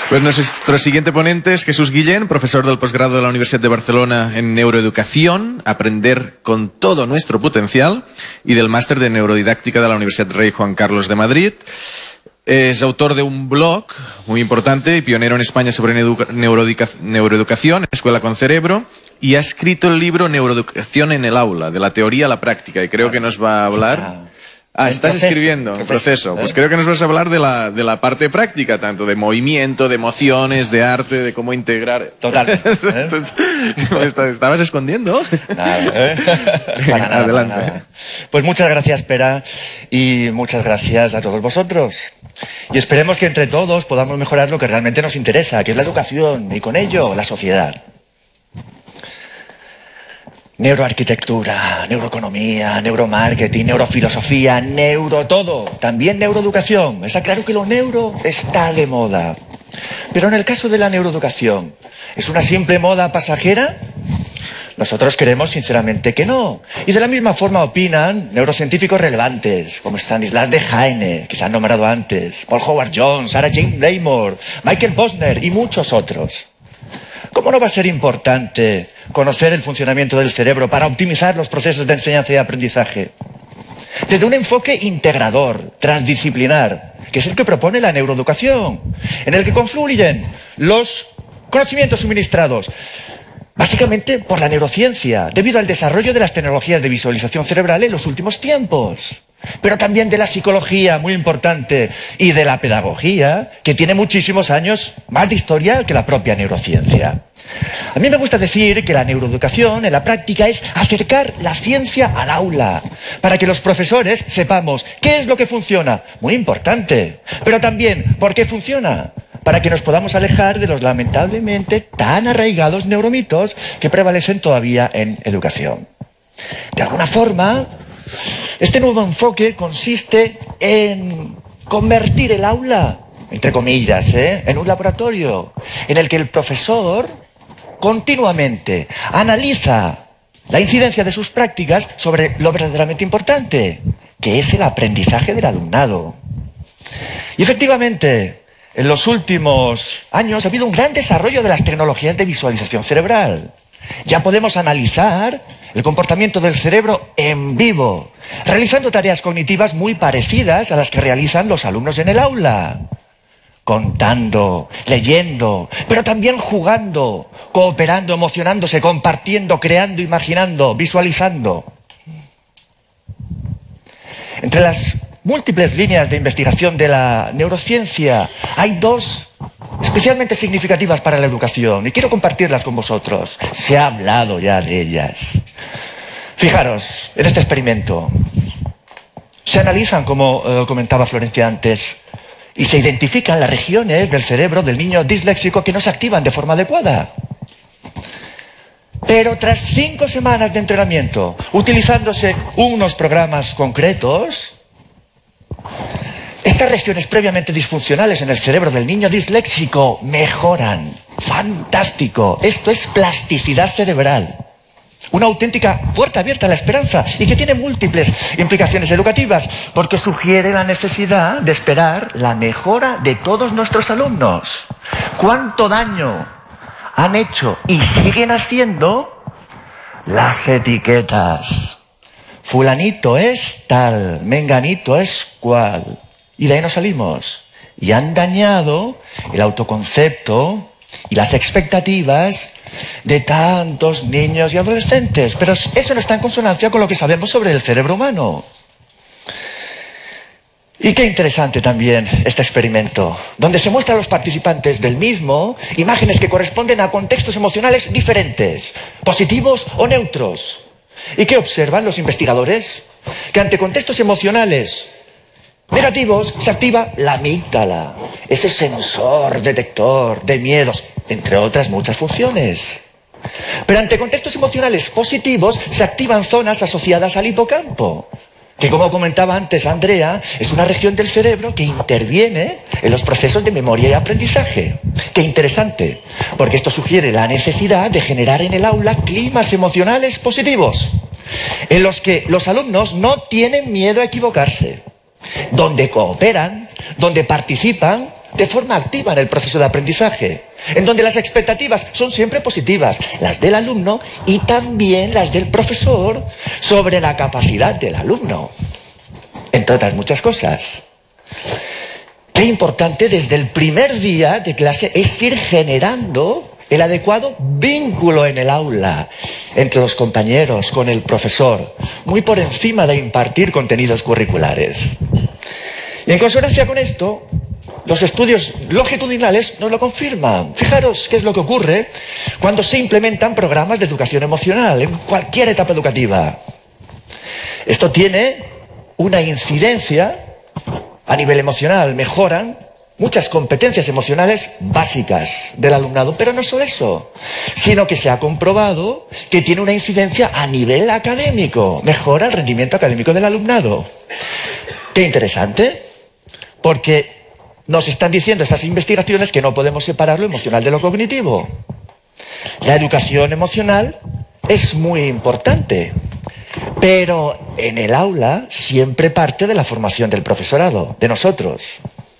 Pues nuestro siguiente ponente es Jesús Guillén, profesor del posgrado de la Universidad de Barcelona en Neuroeducación, Aprender con todo nuestro potencial, y del máster de Neurodidáctica de la Universidad Rey Juan Carlos de Madrid. Es autor de un blog muy importante y pionero en España sobre neuroeducación, Escuela con Cerebro, y ha escrito el libro Neuroeducación en el aula, de la teoría a la práctica, y creo que nos va a hablar... estás escribiendo el proceso. Pues creo que nos vas a hablar de la parte práctica, tanto de movimiento, de emociones, de arte, de cómo integrar... Total. ¿Estabas escondiendo? Nada, para nada, adelante. para nada. Pues muchas gracias, Pera, y muchas gracias a todos vosotros. Y esperemos que entre todos podamos mejorar lo que realmente nos interesa, que es la educación, y con ello la sociedad. Neuroarquitectura, neuroeconomía, neuromarketing, neurofilosofía, todo, también neuroeducación. Está claro que lo neuro está de moda. Pero en el caso de la neuroeducación, ¿es una simple moda pasajera? Nosotros creemos sinceramente que no. Y de la misma forma opinan neurocientíficos relevantes, como Stanislas Dehaene, que se han nombrado antes, Paul Howard Jones, Sarah Jane Seymour, Michael Posner y muchos otros. ¿Cómo no va a ser importante conocer el funcionamiento del cerebro para optimizar los procesos de enseñanza y aprendizaje? Desde un enfoque integrador, transdisciplinar, que es el que propone la neuroeducación, en el que confluyen los conocimientos suministrados básicamente por la neurociencia, debido al desarrollo de las tecnologías de visualización cerebral en los últimos tiempos, pero también de la psicología, muy importante, y de la pedagogía, que tiene muchísimos años más de historia que la propia neurociencia. A mí me gusta decir que la neuroeducación en la práctica es acercar la ciencia al aula, para que los profesores sepamos qué es lo que funciona, muy importante, pero también por qué funciona, para que nos podamos alejar de los lamentablemente tan arraigados neuromitos que prevalecen todavía en educación. De alguna forma, este nuevo enfoque consiste en convertir el aula, entre comillas, en un laboratorio en el que el profesor continuamente analiza la incidencia de sus prácticas sobre lo verdaderamente importante, que es el aprendizaje del alumnado. Y efectivamente, en los últimos años ha habido un gran desarrollo de las tecnologías de visualización cerebral. Ya podemos analizar el comportamiento del cerebro en vivo, realizando tareas cognitivas muy parecidas a las que realizan los alumnos en el aula. Contando, leyendo, pero también jugando, cooperando, emocionándose, compartiendo, creando, imaginando, visualizando. Entre las múltiples líneas de investigación de la neurociencia hay dos especialmente significativas para la educación, y quiero compartirlas con vosotros. Se ha hablado ya de ellas. Fijaros, en este experimento se analizan, como comentaba Florencia antes, y se identifican las regiones del cerebro del niño disléxico que no se activan de forma adecuada. Pero tras 5 semanas de entrenamiento, utilizándose unos programas concretos, estas regiones previamente disfuncionales en el cerebro del niño disléxico mejoran. ¡Fantástico! Esto es plasticidad cerebral. Una auténtica puerta abierta a la esperanza, y que tiene múltiples implicaciones educativas, porque sugiere la necesidad de esperar la mejora de todos nuestros alumnos. ¿Cuánto daño han hecho y siguen haciendo las etiquetas? Fulanito es tal, menganito es cual. Y de ahí nos salimos. Y han dañado el autoconcepto y las expectativas de tantos niños y adolescentes. Pero eso no está en consonancia con lo que sabemos sobre el cerebro humano. Y qué interesante también este experimento, donde se muestra a los participantes del mismo imágenes que corresponden a contextos emocionales diferentes, positivos o neutros. ¿Y qué observan los investigadores? Que ante contextos emocionales negativos se activa la amígdala, ese sensor detector de miedos, entre otras muchas funciones. Pero ante contextos emocionales positivos se activan zonas asociadas al hipocampo, que, como comentaba antes Andrea, es una región del cerebro que interviene en los procesos de memoria y aprendizaje. Qué interesante, porque esto sugiere la necesidad de generar en el aula climas emocionales positivos, en los que los alumnos no tienen miedo a equivocarse, donde cooperan, donde participan de forma activa en el proceso de aprendizaje, en donde las expectativas son siempre positivas, las del alumno y también las del profesor sobre la capacidad del alumno, entre otras muchas cosas. Qué importante desde el primer día de clase es ir generando el adecuado vínculo en el aula entre los compañeros, con el profesor, muy por encima de impartir contenidos curriculares. Y en consonancia con esto, los estudios longitudinales nos lo confirman. Fijaros qué es lo que ocurre cuando se implementan programas de educación emocional en cualquier etapa educativa. Esto tiene una incidencia a nivel emocional, mejoran muchas competencias emocionales básicas del alumnado, pero no solo eso, sino que se ha comprobado que tiene una incidencia a nivel académico, mejora el rendimiento académico del alumnado. Qué interesante, porque nos están diciendo estas investigaciones que no podemos separar lo emocional de lo cognitivo. La educación emocional es muy importante, pero en el aula siempre parte de la formación del profesorado, de nosotros.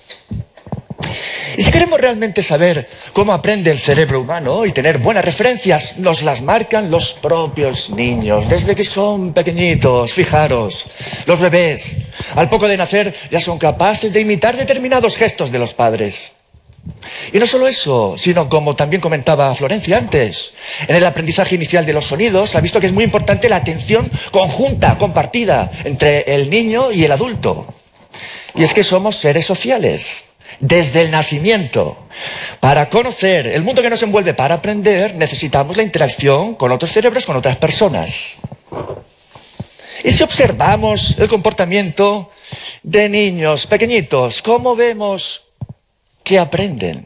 Y si queremos realmente saber cómo aprende el cerebro humano y tener buenas referencias, nos las marcan los propios niños, desde que son pequeñitos. Fijaros, los bebés, al poco de nacer, ya son capaces de imitar determinados gestos de los padres. Y no solo eso, sino como también comentaba Florencia antes, en el aprendizaje inicial de los sonidos ha visto que es muy importante la atención conjunta, compartida, entre el niño y el adulto. Y es que somos seres sociales. Desde el nacimiento, para conocer el mundo que nos envuelve, para aprender, necesitamos la interacción con otros cerebros, con otras personas. Y si observamos el comportamiento de niños pequeñitos, ¿cómo vemos que aprenden?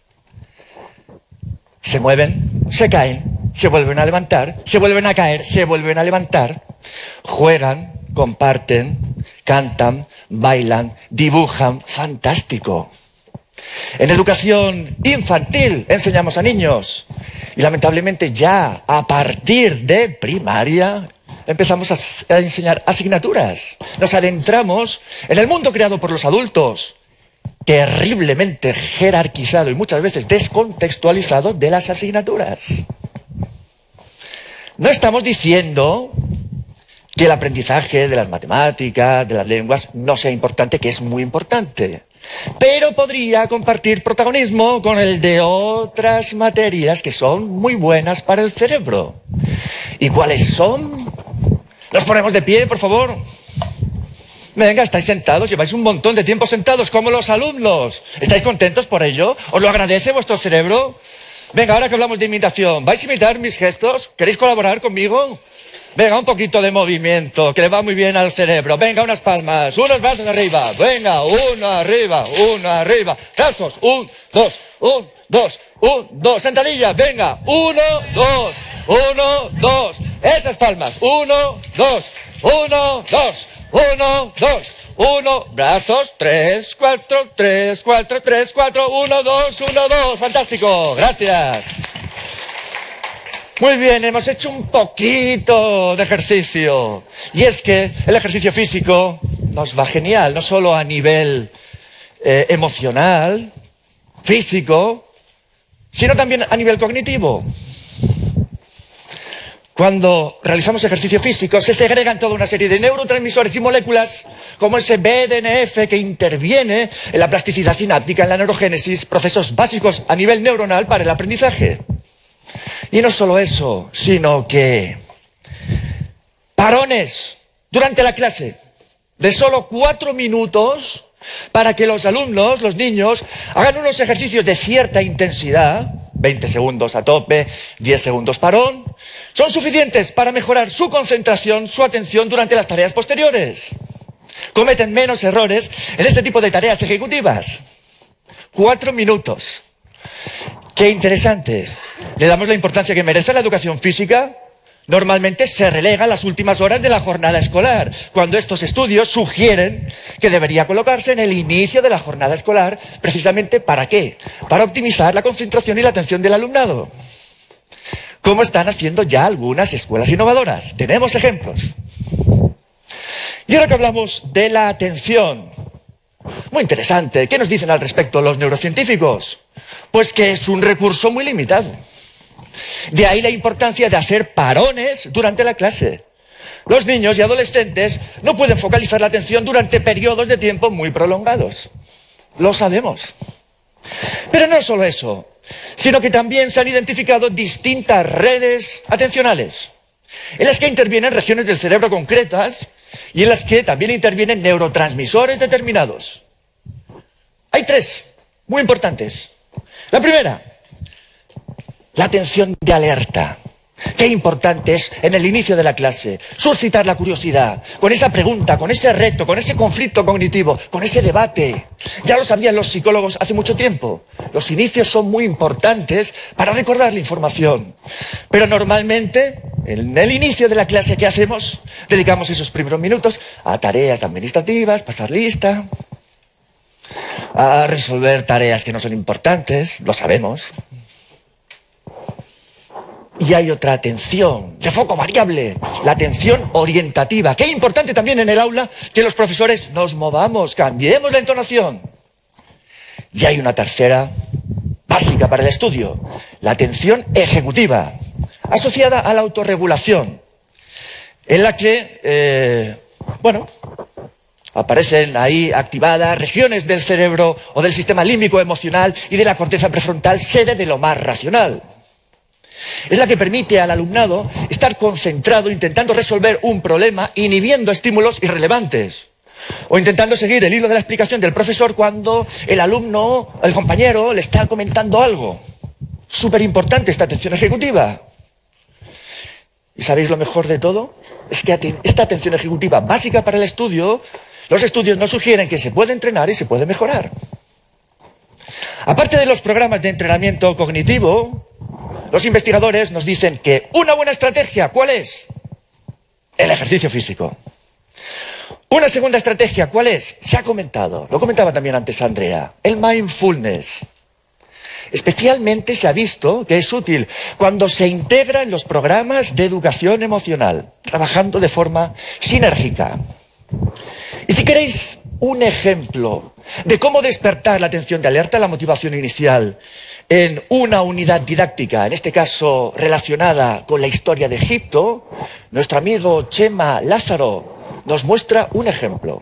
Se mueven, se caen, se vuelven a levantar, se vuelven a caer, se vuelven a levantar, juegan, comparten, cantan, bailan, dibujan. ¡Fantástico! En educación infantil enseñamos a niños y lamentablemente ya a partir de primaria empezamos a enseñar asignaturas. Nos adentramos en el mundo creado por los adultos, terriblemente jerarquizado y muchas veces descontextualizado de las asignaturas. No estamos diciendo que el aprendizaje de las matemáticas, de las lenguas, no sea importante, que es muy importante. Pero podría compartir protagonismo con el de otras materias que son muy buenas para el cerebro. ¿Y cuáles son? Nos ponemos de pie, por favor. Venga, estáis sentados, lleváis un montón de tiempo sentados, como los alumnos. ¿Estáis contentos por ello? ¿Os lo agradece vuestro cerebro? Venga, ahora que hablamos de imitación, ¿vais a imitar mis gestos? ¿Queréis colaborar conmigo? Venga, un poquito de movimiento, que le va muy bien al cerebro. Venga, unas palmas, unos brazos arriba. Venga, uno arriba, uno arriba. Brazos, 1, 2, 1, 2, 1, 2. Sentadilla, venga, 1, 2, 1, 2. Esas palmas, 1, 2, 1, 2, 1, 2. 1, brazos, 3, 4, 3, 4, 3, 4, 1, 2, 1, 2. Fantástico, gracias. Muy bien, hemos hecho un poquito de ejercicio. Y es que el ejercicio físico nos va genial, no solo a nivel emocional, físico, sino también a nivel cognitivo. Cuando realizamos ejercicio físico se segregan toda una serie de neurotransmisores y moléculas como ese BDNF que interviene en la plasticidad sináptica, en la neurogénesis, procesos básicos a nivel neuronal para el aprendizaje. Y no solo eso, sino que parones durante la clase de solo 4 minutos para que los alumnos, los niños, hagan unos ejercicios de cierta intensidad, 20 segundos a tope, 10 segundos parón, son suficientes para mejorar su concentración, su atención durante las tareas posteriores. Cometen menos errores en este tipo de tareas ejecutivas. 4 minutos. ¡Qué interesante! Le damos la importancia que merece la educación física. Normalmente se relega las últimas horas de la jornada escolar, cuando estos estudios sugieren que debería colocarse en el inicio de la jornada escolar, precisamente ¿para qué? Para optimizar la concentración y la atención del alumnado. Como están haciendo ya algunas escuelas innovadoras. Tenemos ejemplos. Y ahora que hablamos de la atención, Muy interesante. ¿Qué nos dicen al respecto los neurocientíficos? Pues que es un recurso muy limitado. De ahí la importancia de hacer parones durante la clase. Los niños y adolescentes no pueden focalizar la atención durante periodos de tiempo muy prolongados. Lo sabemos. Pero no solo eso, sino que también se han identificado distintas redes atencionales, en las que intervienen regiones del cerebro concretas y en las que también intervienen neurotransmisores determinados. Hay tres, muy importantes. La primera, la atención de alerta. Qué importante es en el inicio de la clase suscitar la curiosidad, con esa pregunta, con ese reto, con ese conflicto cognitivo, con ese debate. Ya lo sabían los psicólogos hace mucho tiempo. Los inicios son muy importantes para recordar la información. Pero normalmente, en el inicio de la clase, ¿qué hacemos? Dedicamos esos primeros minutos a tareas administrativas, pasar lista, a resolver tareas que no son importantes, lo sabemos. Y hay otra atención, de foco variable, la atención orientativa. Qué importante también en el aula que los profesores nos movamos, cambiemos la entonación. Y hay una tercera, básica para el estudio, la atención ejecutiva, asociada a la autorregulación, en la que, aparecen ahí activadas regiones del cerebro o del sistema límbico emocional y de la corteza prefrontal, sede de lo más racional. Es la que permite al alumnado estar concentrado intentando resolver un problema, inhibiendo estímulos irrelevantes. O intentando seguir el hilo de la explicación del profesor cuando el alumno, el compañero, le está comentando algo. Súper importante esta atención ejecutiva. ¿Y sabéis lo mejor de todo? Es que esta atención ejecutiva básica para el estudio, los estudios nos sugieren que se puede entrenar y se puede mejorar. Aparte de los programas de entrenamiento cognitivo, los investigadores nos dicen que una buena estrategia, ¿cuál es? El ejercicio físico. Una segunda estrategia, ¿cuál es? Se ha comentado, lo comentaba también antes Andrea, el mindfulness. Especialmente se ha visto que es útil cuando se integra en los programas de educación emocional, trabajando de forma sinérgica. Y si queréis un ejemplo de cómo despertar la atención de alerta, la motivación inicial, en una unidad didáctica, en este caso relacionada con la historia de Egipto, nuestro amigo Chema Lázaro nos muestra un ejemplo.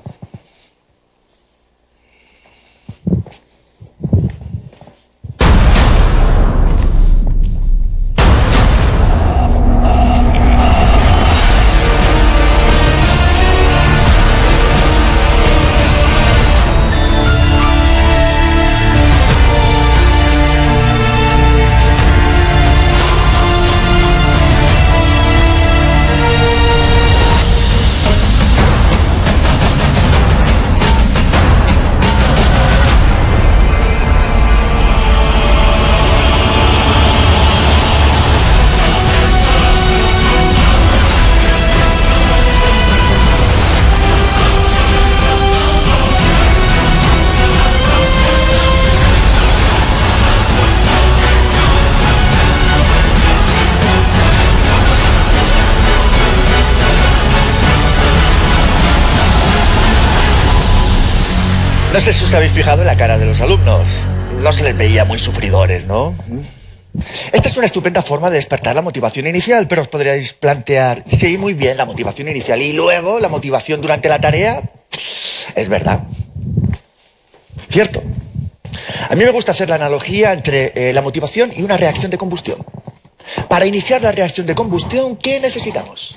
No sé si os habéis fijado en la cara de los alumnos. No se les veía muy sufridores, ¿no? Esta es una estupenda forma de despertar la motivación inicial, pero os podríais plantear, sí, muy bien, la motivación inicial y luego la motivación durante la tarea. Es verdad. Cierto. A mí me gusta hacer la analogía entre la motivación y una reacción de combustión. Para iniciar la reacción de combustión, ¿qué necesitamos?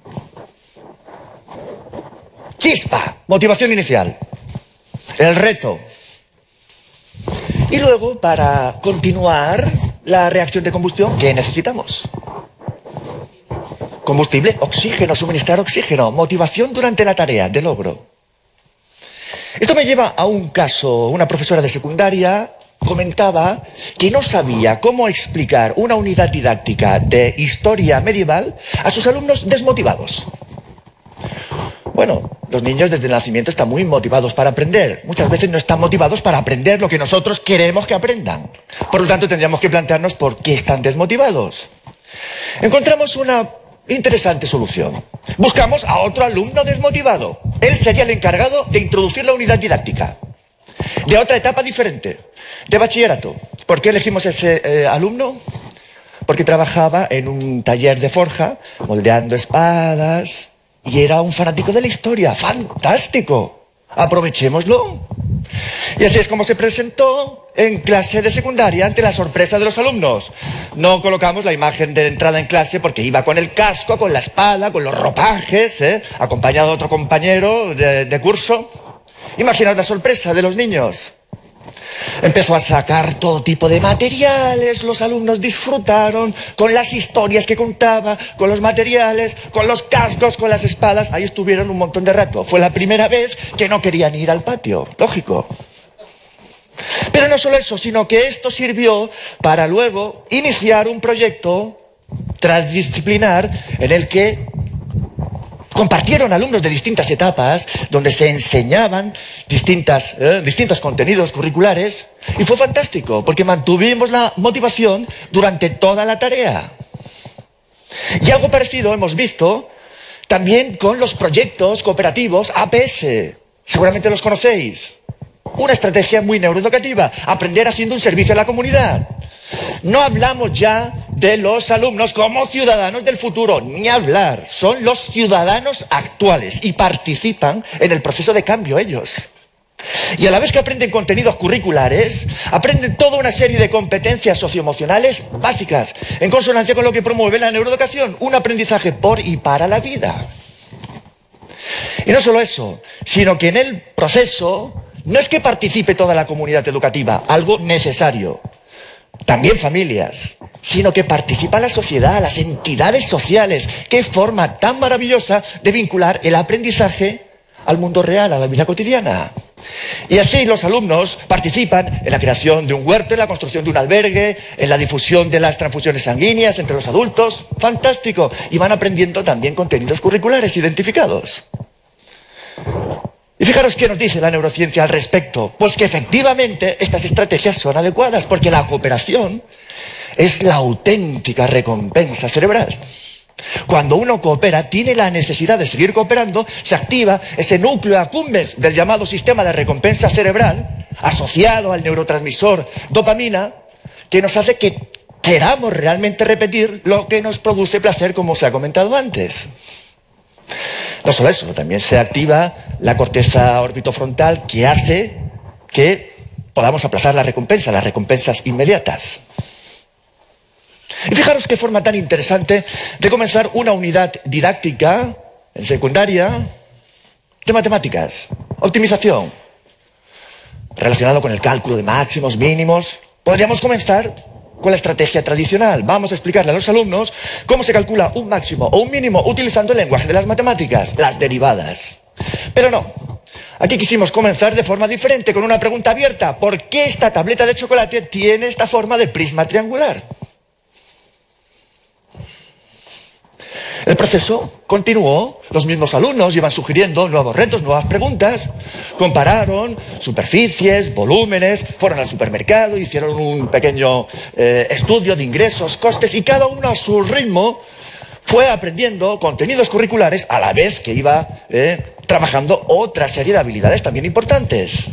Chispa, motivación inicial. El reto. Y luego, para continuar la reacción de combustión, ¿qué necesitamos? Combustible, oxígeno, suministrar oxígeno, motivación durante la tarea de logro. Esto me lleva a un caso. Una profesora de secundaria comentaba que no sabía cómo explicar una unidad didáctica de historia medieval a sus alumnos desmotivados. Bueno, los niños desde el nacimiento están muy motivados para aprender. Muchas veces no están motivados para aprender lo que nosotros queremos que aprendan. Por lo tanto, tendríamos que plantearnos por qué están desmotivados. Encontramos una interesante solución. Buscamos a otro alumno desmotivado. Él sería el encargado de introducir la unidad didáctica. de otra etapa diferente, de bachillerato. ¿Por qué elegimos ese alumno? Porque trabajaba en un taller de forja, moldeando espadas, y era un fanático de la historia. ¡Fantástico! Aprovechémoslo. Y así es como se presentó en clase de secundaria ante la sorpresa de los alumnos. No colocamos la imagen de entrada en clase porque iba con el casco, con la espada, con los ropajes, acompañado de otro compañero de curso. Imaginaos la sorpresa de los niños. Empezó a sacar todo tipo de materiales, los alumnos disfrutaron con las historias que contaba, con los materiales, con los cascos, con las espadas. Ahí estuvieron un montón de rato. Fue la primera vez que no querían ir al patio, lógico. Pero no solo eso, sino que esto sirvió para luego iniciar un proyecto transdisciplinar en el que compartieron alumnos de distintas etapas, donde se enseñaban distintos contenidos curriculares, y fue fantástico, porque mantuvimos la motivación durante toda la tarea. Y algo parecido hemos visto también con los proyectos cooperativos APS. Seguramente los conocéis. Una estrategia muy neuroeducativa, aprender haciendo un servicio a la comunidad. No hablamos ya de los alumnos como ciudadanos del futuro, ni hablar. Son los ciudadanos actuales y participan en el proceso de cambio ellos. Y a la vez que aprenden contenidos curriculares, aprenden toda una serie de competencias socioemocionales básicas, en consonancia con lo que promueve la neuroeducación, un aprendizaje por y para la vida. Y no solo eso, sino que en el proceso no es que participe toda la comunidad educativa, algo necesario, también familias, sino que participa la sociedad, las entidades sociales. Qué forma tan maravillosa de vincular el aprendizaje al mundo real, a la vida cotidiana. Y así los alumnos participan en la creación de un huerto, en la construcción de un albergue, en la difusión de las transfusiones sanguíneas entre los adultos. ¡Fantástico! Y van aprendiendo también contenidos curriculares identificados. Y fijaros qué nos dice la neurociencia al respecto. Pues que efectivamente estas estrategias son adecuadas, porque la cooperación es la auténtica recompensa cerebral. Cuando uno coopera, tiene la necesidad de seguir cooperando, se activa ese núcleo accumbens del llamado sistema de recompensa cerebral, asociado al neurotransmisor dopamina, que nos hace que queramos realmente repetir lo que nos produce placer, como se ha comentado antes. No solo eso, también se activa la corteza orbitofrontal, que hace que podamos aplazar las recompensas inmediatas. Y fijaros qué forma tan interesante de comenzar una unidad didáctica en secundaria de matemáticas, optimización, relacionado con el cálculo de máximos, mínimos. Podríamos comenzar con la estrategia tradicional. Vamos a explicarle a los alumnos cómo se calcula un máximo o un mínimo utilizando el lenguaje de las matemáticas, las derivadas. Pero no, aquí quisimos comenzar de forma diferente, con una pregunta abierta. ¿Por qué esta tableta de chocolate tiene esta forma de prisma triangular? El proceso continuó, los mismos alumnos iban sugiriendo nuevos retos, nuevas preguntas, compararon superficies, volúmenes, fueron al supermercado, hicieron un pequeño estudio de ingresos, costes, y cada uno a su ritmo fue aprendiendo contenidos curriculares a la vez que iba trabajando otra serie de habilidades también importantes.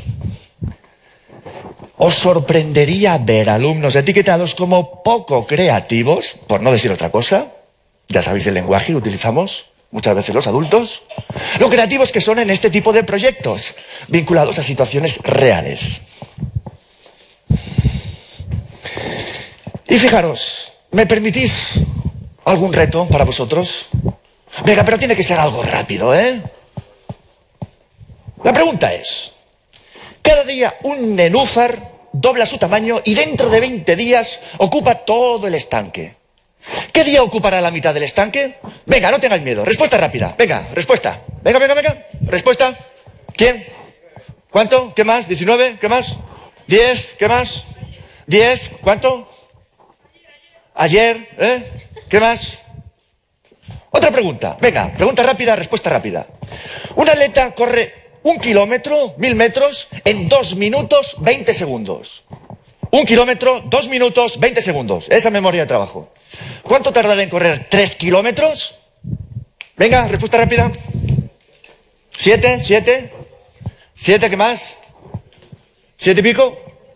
Os sorprendería ver alumnos etiquetados como poco creativos, por no decir otra cosa. Ya sabéis el lenguaje que utilizamos muchas veces los adultos. Lo creativos que son en este tipo de proyectos, vinculados a situaciones reales. Y fijaros, ¿me permitís algún reto para vosotros? Venga, pero tiene que ser algo rápido, ¿eh? La pregunta es, cada día un nenúfar dobla su tamaño y dentro de 20 días ocupa todo el estanque. ¿Qué día ocupará la mitad del estanque? Venga, no tengáis miedo. Respuesta rápida. Venga, respuesta. Venga. Respuesta. ¿Quién? ¿Cuánto? ¿Qué más? ¿19? ¿Qué más? ¿10? ¿Qué más? ¿10? ¿Cuánto? Ayer. ¿Qué más? Otra pregunta. Venga, pregunta rápida, respuesta rápida. Un atleta corre 1 kilómetro, 1000 metros, en 2 minutos, 20 segundos. 1 kilómetro, 2 minutos, 20 segundos. Esa memoria de trabajo. ¿Cuánto tardará en correr 3 kilómetros? Venga, respuesta rápida. 7, ¿qué más? 7 y pico.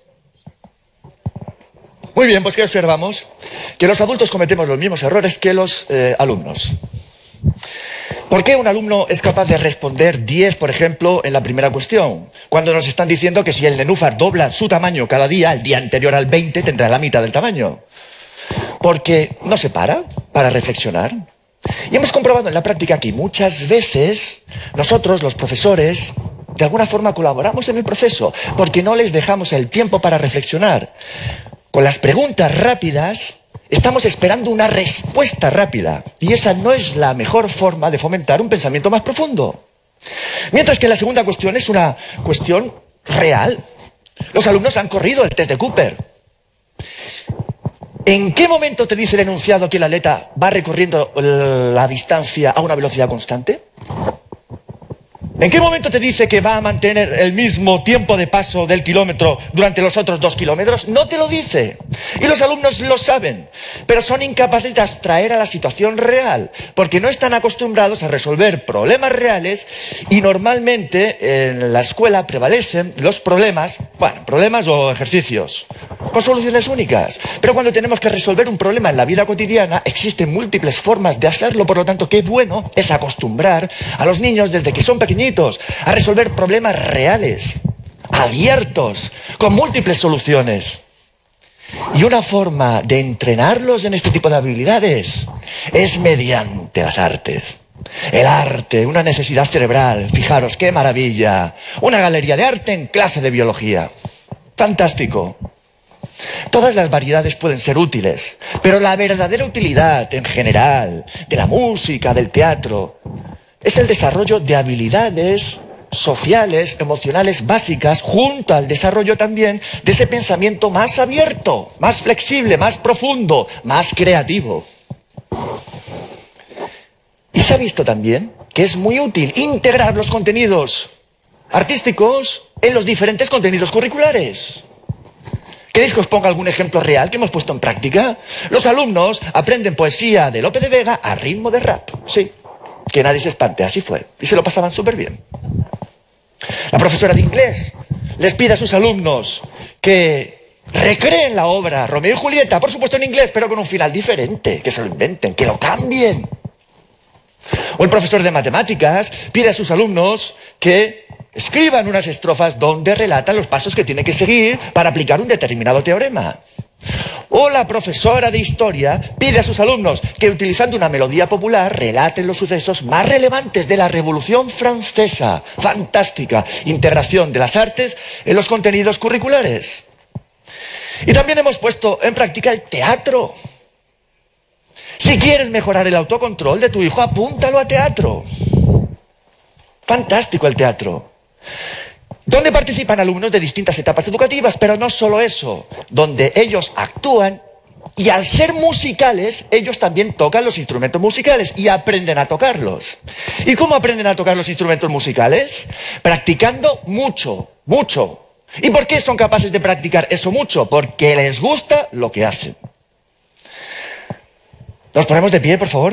Muy bien, pues ¿qué observamos? Que los adultos cometemos los mismos errores que los alumnos. ¿Por qué un alumno es capaz de responder 10, por ejemplo, en la primera cuestión? Cuando nos están diciendo que si el nenúfar dobla su tamaño cada día, el día anterior al 20 tendrá la mitad del tamaño. Porque no se para reflexionar. Y hemos comprobado en la práctica que muchas veces nosotros, los profesores, de alguna forma colaboramos en el proceso, porque no les dejamos el tiempo para reflexionar. Con las preguntas rápidas estamos esperando una respuesta rápida, y esa no es la mejor forma de fomentar un pensamiento más profundo. Mientras que la segunda cuestión es una cuestión real. Los alumnos han corrido el test de Cooper. ¿En qué momento te dice el enunciado que el atleta va recorriendo la distancia a una velocidad constante? ¿En qué momento te dice que va a mantener el mismo tiempo de paso del kilómetro durante los otros 2 kilómetros? No te lo dice. Y los alumnos lo saben, pero son incapaces de abstraer a la situación real, porque no están acostumbrados a resolver problemas reales, y normalmente en la escuela prevalecen los problemas, problemas o ejercicios, con soluciones únicas. Pero cuando tenemos que resolver un problema en la vida cotidiana, existen múltiples formas de hacerlo. Por lo tanto, qué bueno es acostumbrar a los niños desde que son pequeñitos a resolver problemas reales, abiertos, con múltiples soluciones. Y una forma de entrenarlos en este tipo de habilidades es mediante las artes. El arte, una necesidad cerebral. Fijaros, qué maravilla. Una galería de arte en clase de biología. Fantástico. Todas las variedades pueden ser útiles, pero la verdadera utilidad en general de la música, del teatro, es el desarrollo de habilidades sociales, emocionales básicas, junto al desarrollo también de ese pensamiento más abierto, más flexible, más profundo, más creativo. Y se ha visto también que es muy útil integrar los contenidos artísticos en los diferentes contenidos curriculares. ¿Queréis que os ponga algún ejemplo real que hemos puesto en práctica? Los alumnos aprenden poesía de Lope de Vega a ritmo de rap, sí. Que nadie se espante, así fue. Y se lo pasaban súper bien. La profesora de inglés les pide a sus alumnos que recreen la obra Romeo y Julieta, por supuesto en inglés, pero con un final diferente, que se lo inventen, que lo cambien. O el profesor de matemáticas pide a sus alumnos que escriban unas estrofas donde relatan los pasos que tienen que seguir para aplicar un determinado teorema. O la profesora de historia pide a sus alumnos que, utilizando una melodía popular, relaten los sucesos más relevantes de la Revolución Francesa. Fantástica integración de las artes en los contenidos curriculares. Y también hemos puesto en práctica el teatro. Si quieres mejorar el autocontrol de tu hijo, apúntalo a teatro. Fantástico el teatro. Donde participan alumnos de distintas etapas educativas, pero no solo eso, donde ellos actúan y, al ser musicales, ellos también tocan los instrumentos musicales y aprenden a tocarlos. ¿Y cómo aprenden a tocar los instrumentos musicales? Practicando mucho, mucho. ¿Y por qué son capaces de practicar eso mucho? Porque les gusta lo que hacen. ¿Nos ponemos de pie, por favor?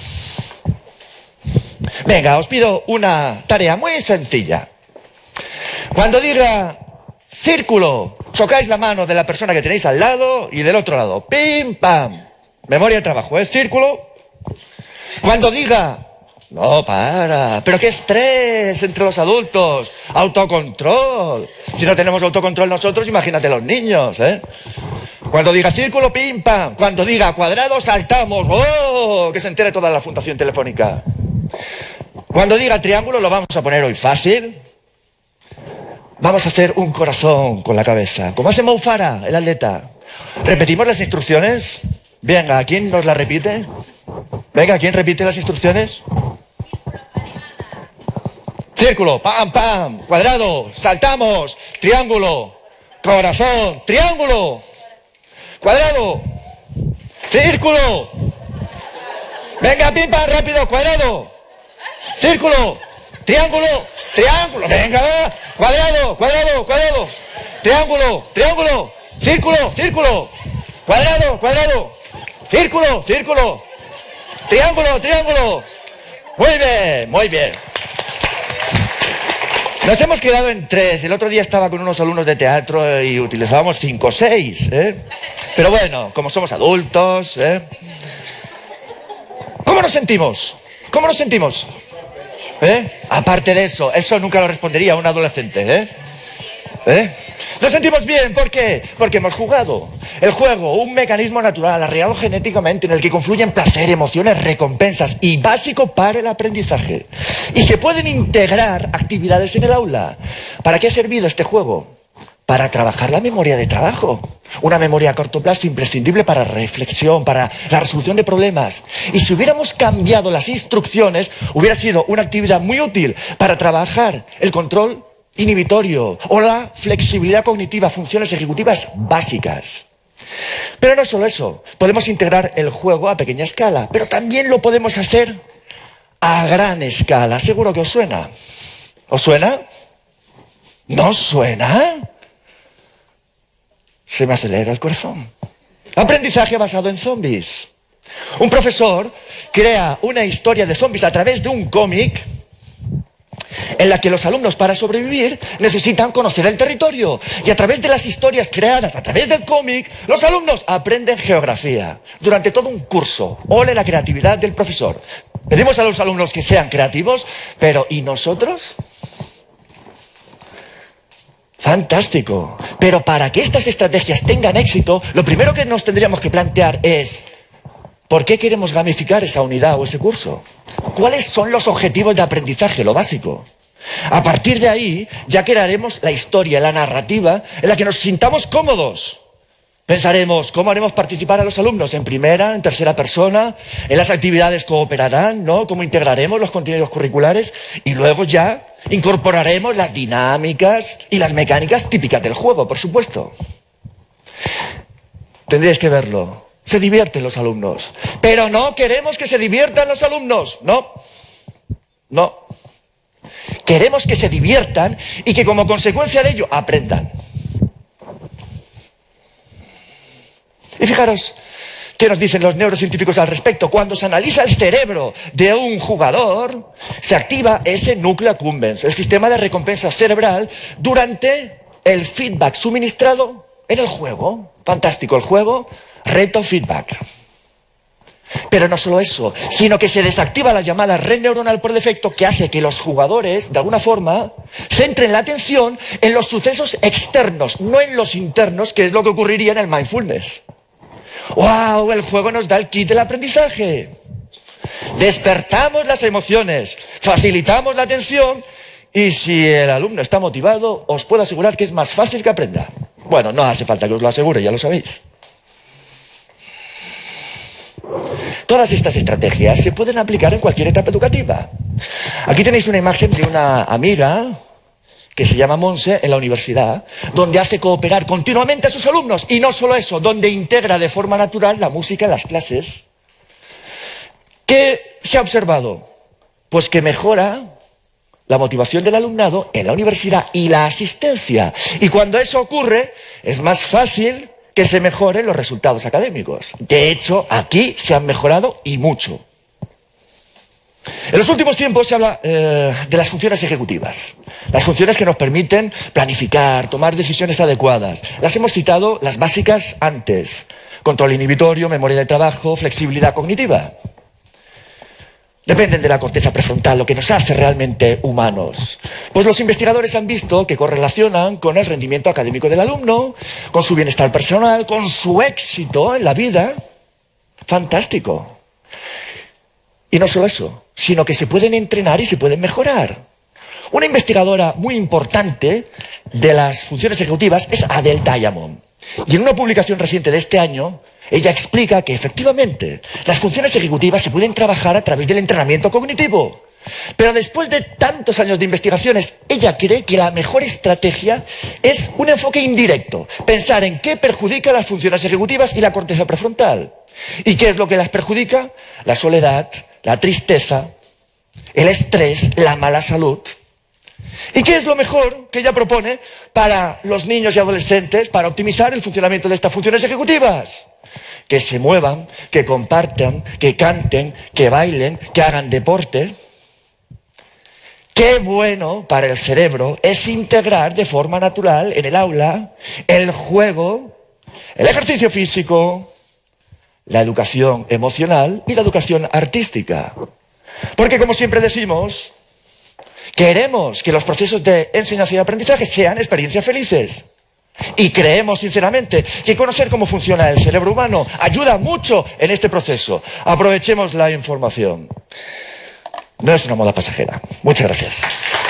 Venga, os pido una tarea muy sencilla. Cuando diga círculo, chocáis la mano de la persona que tenéis al lado y del otro lado. ¡Pim, pam! Memoria de trabajo, ¿eh? Círculo. Cuando diga... No, para. Pero qué estrés entre los adultos. Autocontrol. Si no tenemos autocontrol nosotros, imagínate los niños, ¿eh? Cuando diga círculo, pim, pam. Cuando diga cuadrado, saltamos. ¡Oh! Que se entere toda la Fundación Telefónica. Cuando diga triángulo, lo vamos a poner hoy fácil. Vamos a hacer un corazón con la cabeza. Como hace Mo Farah, el atleta. ¿Repetimos las instrucciones? Venga, ¿quién nos las repite? Venga, ¿quién repite las instrucciones? Círculo, pam, pam. Cuadrado, saltamos. Triángulo, corazón, triángulo. Cuadrado, círculo. Venga, pim, pam, rápido, cuadrado. Círculo, triángulo, triángulo. Venga, cuadrado, cuadrado, cuadrado. Triángulo, triángulo. Círculo, círculo. Cuadrado, cuadrado. Círculo, círculo. Triángulo, triángulo. Muy bien, muy bien. Nos hemos quedado en 3. El otro día estaba con unos alumnos de teatro y utilizábamos 5 o 6, ¿eh? Pero bueno, como somos adultos, ¿eh? ¿Cómo nos sentimos? ¿Cómo nos sentimos? Aparte de eso, eso nunca lo respondería un adolescente, Nos sentimos bien, ¿por qué? Porque hemos jugado. El juego, un mecanismo natural, arreglado genéticamente, en el que confluyen placer, emociones, recompensas y básico para el aprendizaje. Y se pueden integrar actividades en el aula. ¿Para qué ha servido este juego? Para trabajar la memoria de trabajo. Una memoria a corto plazo imprescindible para reflexión, para la resolución de problemas. Y si hubiéramos cambiado las instrucciones, hubiera sido una actividad muy útil para trabajar el control inhibitorio o la flexibilidad cognitiva, funciones ejecutivas básicas. Pero no solo eso, podemos integrar el juego a pequeña escala, pero también lo podemos hacer a gran escala. Seguro que os suena. ¿Os suena? ¿No os suena? Se me acelera el corazón. Aprendizaje basado en zombies. Un profesor crea una historia de zombies a través de un cómic en la que los alumnos, para sobrevivir, necesitan conocer el territorio. Y a través de las historias creadas a través del cómic, los alumnos aprenden geografía durante todo un curso. ¡Ole la creatividad del profesor! Pedimos a los alumnos que sean creativos, pero ¿y nosotros? Fantástico. Pero para que estas estrategias tengan éxito, lo primero que nos tendríamos que plantear es ¿por qué queremos gamificar esa unidad o ese curso? ¿Cuáles son los objetivos de aprendizaje, lo básico? A partir de ahí ya crearemos la historia, la narrativa en la que nos sintamos cómodos. Pensaremos cómo haremos participar a los alumnos, en primera, en tercera persona, en las actividades cooperarán, ¿no? Cómo integraremos los contenidos curriculares y luego ya incorporaremos las dinámicas y las mecánicas típicas del juego, por supuesto. Tendréis que verlo. Se divierten los alumnos. Pero no queremos que se diviertan los alumnos. No. No. Queremos que se diviertan y que como consecuencia de ello aprendan. Y fijaros, ¿qué nos dicen los neurocientíficos al respecto? Cuando se analiza el cerebro de un jugador, se activa ese núcleo accumbens, el sistema de recompensa cerebral, durante el feedback suministrado en el juego. Fantástico, el juego, reto, feedback. Pero no solo eso, sino que se desactiva la llamada red neuronal por defecto, que hace que los jugadores, de alguna forma, centren la atención en los sucesos externos, no en los internos, que es lo que ocurriría en el mindfulness. ¡Wow! El juego nos da el kit del aprendizaje. Despertamos las emociones, facilitamos la atención y si el alumno está motivado, os puedo asegurar que es más fácil que aprenda. Bueno, no hace falta que os lo asegure, ya lo sabéis. Todas estas estrategias se pueden aplicar en cualquier etapa educativa. Aquí tenéis una imagen de una amiga que se llama Monse en la universidad, donde hace cooperar continuamente a sus alumnos. Y no solo eso, donde integra de forma natural la música en las clases. ¿Qué se ha observado? Pues que mejora la motivación del alumnado en la universidad y la asistencia. Y cuando eso ocurre, es más fácil que se mejoren los resultados académicos. De hecho, aquí se han mejorado y mucho. En los últimos tiempos se habla de las funciones ejecutivas, las funciones que nos permiten planificar, tomar decisiones adecuadas. Las hemos citado, las básicas, antes. Control inhibitorio, memoria de trabajo, flexibilidad cognitiva. Dependen de la corteza prefrontal, lo que nos hace realmente humanos. Pues los investigadores han visto que correlacionan con el rendimiento académico del alumno, con su bienestar personal, con su éxito en la vida. Fantástico. Y no solo eso, sino que se pueden entrenar y se pueden mejorar. Una investigadora muy importante de las funciones ejecutivas es Adele Diamond. Y en una publicación reciente de este año, ella explica que efectivamente las funciones ejecutivas se pueden trabajar a través del entrenamiento cognitivo. Pero después de tantos años de investigaciones, ella cree que la mejor estrategia es un enfoque indirecto. Pensar en qué perjudica las funciones ejecutivas y la corteza prefrontal. ¿Y qué es lo que las perjudica? La soledad, la tristeza, el estrés, la mala salud. ¿Y qué es lo mejor que ella propone para los niños y adolescentes para optimizar el funcionamiento de estas funciones ejecutivas? Que se muevan, que compartan, que canten, que bailen, que hagan deporte. Qué bueno para el cerebro es integrar de forma natural en el aula el juego, el ejercicio físico, la educación emocional y la educación artística. Porque, como siempre decimos, queremos que los procesos de enseñanza y aprendizaje sean experiencias felices. Y creemos sinceramente que conocer cómo funciona el cerebro humano ayuda mucho en este proceso. Aprovechemos la información. No es una moda pasajera. Muchas gracias.